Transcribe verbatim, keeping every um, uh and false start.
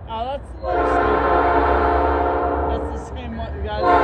Oh, that's the little silver. That's the same one, guys.